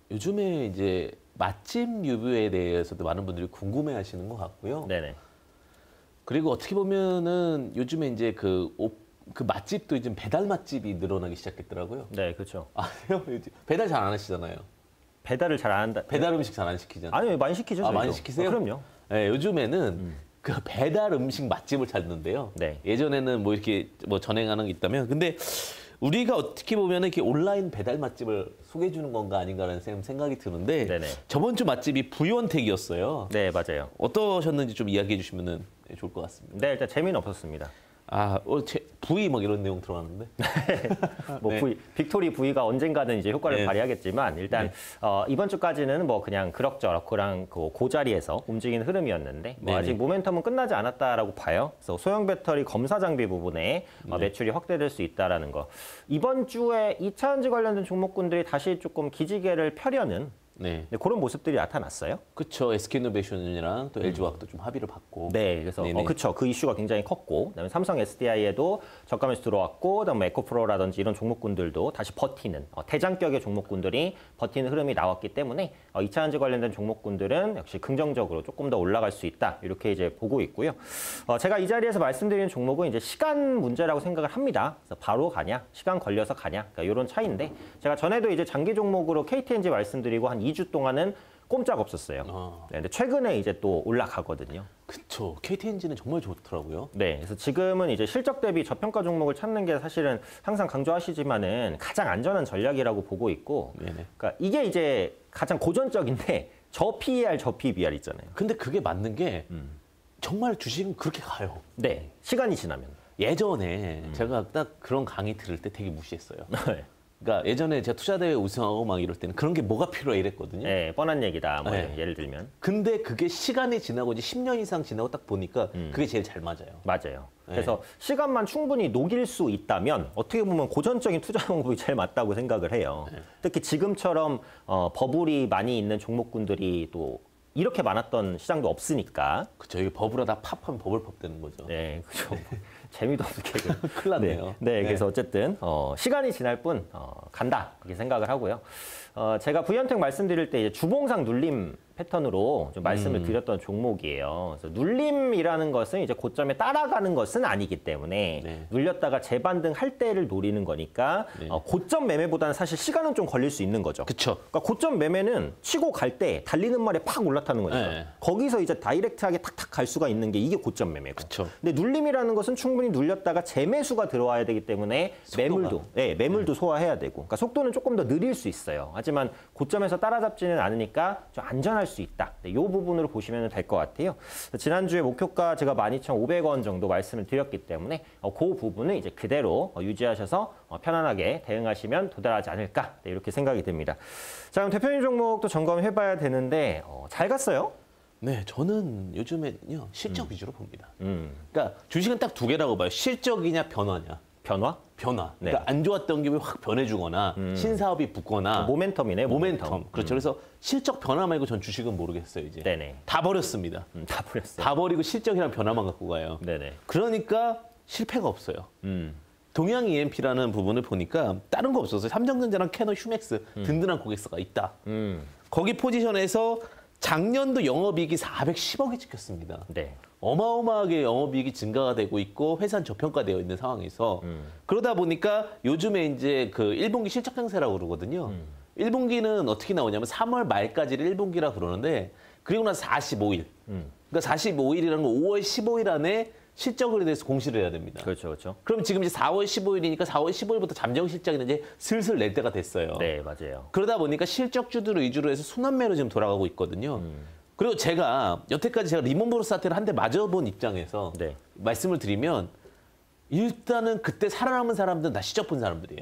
요즘에 이제 맛집 리뷰에 대해서도 많은 분들이 궁금해하시는 것 같고요. 네네. 그리고 어떻게 보면은 요즘에 이제 그 맛집도 이제 배달 맛집이 늘어나기 시작했더라고요. 네, 그렇죠. 아세요? 배달 잘 안 하시잖아요. 배달을 잘 안 한다. 배달 음식 잘 안 시키잖아요. 아니, 많이 시키죠. 아, 많이 저희도. 시키세요? 그럼요. 네, 요즘에는 그 배달 음식 맛집을 찾는데요. 네. 예전에는 뭐 이렇게 뭐 전행하는 게 있다면, 근데 우리가 어떻게 보면 이렇게 온라인 배달 맛집을 소개해 주는 건가 아닌가라는 생각이 드는데, 네네. 저번 주 맛집이 부위원택이었어요. 네, 맞아요. 어떠셨는지 좀 이야기해 주시면 좋을 것 같습니다. 네, 일단 재미는 없었습니다. 아, 부위 막 이런 내용 들어가는데. 뭐 네. 빅토리 부위가 언젠가는 이제 효과를 네. 발휘하겠지만 일단 이번 주까지는 뭐 그냥 그럭저럭 그 자리에서 움직이는 흐름이었는데 뭐 네네. 아직 모멘텀은 끝나지 않았다라고 봐요. 그래서 소형 배터리 검사 장비 부분에 매출이 확대될 수 있다라는 거. 이번 주에 2차 전지 관련된 종목군들이 다시 조금 기지개를 펴려는 네. 그런 모습들이 나타났어요. 그쵸. SK이노베이션이랑 또 LG화학도 좀 합의를 받고. 네, 그래서 네네. 그쵸. 그 이슈가 굉장히 컸고, 그다음에 삼성 SDI에도 저가 매수 들어왔고, 그다음에 에코프로라든지 이런 종목군들도 다시 버티는 대장격의 종목군들이 버티는 흐름이 나왔기 때문에 2차 전지 관련된 종목군들은 역시 긍정적으로 조금 더 올라갈 수 있다 이렇게 이제 보고 있고요. 제가 이 자리에서 말씀드리는 종목은 이제 시간 문제라고 생각을 합니다. 그래서 바로 가냐, 시간 걸려서 가냐, 그러니까 이런 차이인데 제가 전에도 이제 장기 종목으로 KTNG 말씀드리고 한 2주 동안은 꼼짝 없었어요. 네, 근데 최근에 이제 또 올라가거든요. 그쵸. KTNG는 정말 좋더라고요. 네, 그래서 지금은 이제 실적 대비 저평가 종목을 찾는 게 사실은 항상 강조하시지만은 가장 안전한 전략이라고 보고 있고, 네네. 그러니까 이게 이제 가장 고전적인데 저 PER, 저 PBR 있잖아요. 근데 그게 맞는 게 정말 주식은 그렇게 가요. 네, 시간이 지나면. 예전에 제가 딱 그런 강의 들을 때 되게 무시했어요. 네, 그러니까 예전에 제가 투자대회 우승하고 막 이럴 때는 그런 게 뭐가 필요해 이랬거든요. 네, 뻔한 얘기다. 뭐 네. 예를 들면 근데 그게 시간이 지나고 이제 10년 이상 지나고 딱 보니까 그게 제일 잘 맞아요. 맞아요. 네. 그래서 시간만 충분히 녹일 수 있다면 어떻게 보면 고전적인 투자 방법이 제일 맞다고 생각을 해요. 네. 특히 지금처럼 버블이 많이 있는 종목군들이 또 이렇게 많았던 시장도 없으니까. 그쵸. 이게 버블하다 팝하면 버블팝 되는 거죠. 네, 그렇죠. 재미도 없게. 큰일 났네요. 네, 그래서 어쨌든 시간이 지날 뿐 간다 그렇게 생각을 하고요. 제가 부연택 말씀드릴 때 이제 주봉상 눌림 패턴으로 좀 말씀을 드렸던 종목이에요. 그래서 눌림이라는 것은 이제 고점에 따라가는 것은 아니기 때문에 네. 눌렸다가 재반등할 때를 노리는 거니까 네. 고점 매매보다는 사실 시간은 좀 걸릴 수 있는 거죠. 그쵸. 그러니까 고점 매매는 치고 갈 때 달리는 말에 팍 올라타는 거니까 네. 거기서 이제 다이렉트하게 탁탁 갈 수가 있는 게 이게 고점 매매고. 그쵸. 근데 눌림이라는 것은 충분히 눌렸다가 재매수가 들어와야 되기 때문에 매물도 소화해야 되고, 그러니까 속도는 조금 더 느릴 수 있어요. 하지만 고점에서 따라잡지는 않으니까 좀 안전할 수 있다. 이 부분으로 보시면 될 것 같아요. 지난주에 목표가 제가 12,500원 정도 말씀을 드렸기 때문에 그 부분을 이제 그대로 유지하셔서 편안하게 대응하시면 도달하지 않을까 이렇게 생각이 듭니다. 자, 그럼 대표님 종목도 점검해봐야 되는데 잘 갔어요? 네, 저는 요즘에는요 실적 위주로 봅니다. 그러니까 주식은 딱 두 개라고 봐요. 실적이냐 변화냐. 변화? 변화. 네. 그러니까 안 좋았던 게 확 변해주거나 신사업이 붙거나 모멘텀이네. 모멘텀. 그렇죠. 그래서 실적 변화 말고 전 주식은 모르겠어요 이제. 네네. 다 버렸습니다. 다 버렸어요. 다 버리고 실적이랑 변화만 갖고 가요. 네네. 그러니까 실패가 없어요. 동양 EMP라는 부분을 보니까 다른 거 없었어요. 삼성전자랑 캐논, 휴맥스 든든한 고객사가 있다. 거기 포지션에서 작년도 영업이익이 410억이 찍혔습니다. 네. 어마어마하게 영업이익이 증가가 되고 있고 회사는 저평가되어 있는 상황에서 그러다 보니까 요즘에 이제 그 1분기 실적 장세라고 그러거든요. 1분기는 어떻게 나오냐면 3월 말까지를 1분기라 그러는데 그리고 나서 45일. 그러니까 45일이라는 건 5월 15일 안에 실적에 대해서 공시를 해야 됩니다. 그렇죠, 그렇죠. 그럼 지금 이제 4월 15일이니까 4월 15일부터 잠정 실적이 이제 슬슬 낼 때가 됐어요. 네, 맞아요. 그러다 보니까 실적주들을 위주로 해서 순환매로 지금 돌아가고 있거든요. 그리고 제가 여태까지 제가 리먼 브로스 사태를 한 대 맞아본 입장에서 네. 말씀을 드리면 일단은 그때 살아남은 사람들은 다 시적 본 사람들이에요.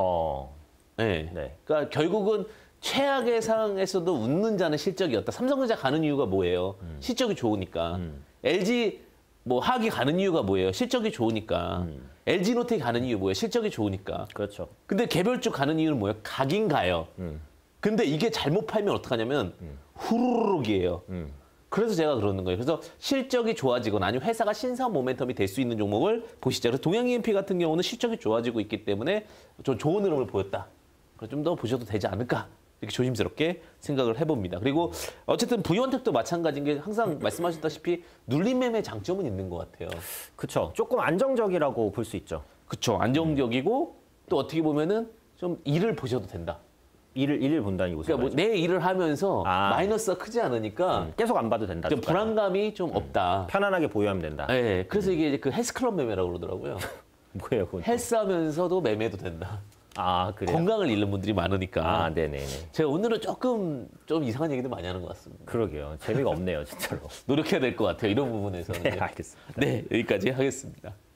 네. 네. 그러니까 결국은 최악의 상황에서도 웃는 자는 실적이었다. 삼성전자 가는 이유가 뭐예요? 실적이 좋으니까. LG 뭐 하기 가는 이유가 뭐예요? 실적이 좋으니까. LG노텍이 가는 이유 뭐예요? 실적이 좋으니까. 그렇죠. 근데 개별주 가는 이유는 뭐예요? 가긴 가요. 근데 이게 잘못 팔면 어떡하냐면 후루룩이에요. 그래서 제가 그러는 거예요. 그래서 실적이 좋아지거나 아니면 회사가 신사업 모멘텀이 될 수 있는 종목을 보시죠. 그래서 동양 EMP 같은 경우는 실적이 좋아지고 있기 때문에 좀 좋은 흐름을 보였다. 좀 더 보셔도 되지 않을까 이렇게 조심스럽게 생각을 해봅니다. 그리고 어쨌든 부유원택도 마찬가지인 게 항상 말씀하셨다시피 눌림 매매 장점은 있는 것 같아요. 그렇죠. 조금 안정적이라고 볼 수 있죠. 그렇죠. 안정적이고 또 어떻게 보면은 좀 일을 보셔도 된다. 일을 본다는 게 무슨 그러니까 뭐 말이죠? 내 일을 하면서 아. 마이너스가 크지 않으니까 계속 안 봐도 된다. 좀 주가는. 불안감이 좀 없다. 편안하게 보유하면 된다. 네, 그래서 이게 이제 그 헬스클럽 매매라고 그러더라고요. 뭐예요, 그건? 헬스하면서도 매매도 된다. 아, 그래요? 건강을 잃는 분들이 많으니까. 아, 네네네. 제가 오늘은 조금 좀 이상한 얘기도 많이 하는 것 같습니다. 그러게요. 재미가 없네요, 진짜로. 노력해야 될 것 같아요. 이런 부분에서는. 네, 알겠습니다. 네, 여기까지 하겠습니다.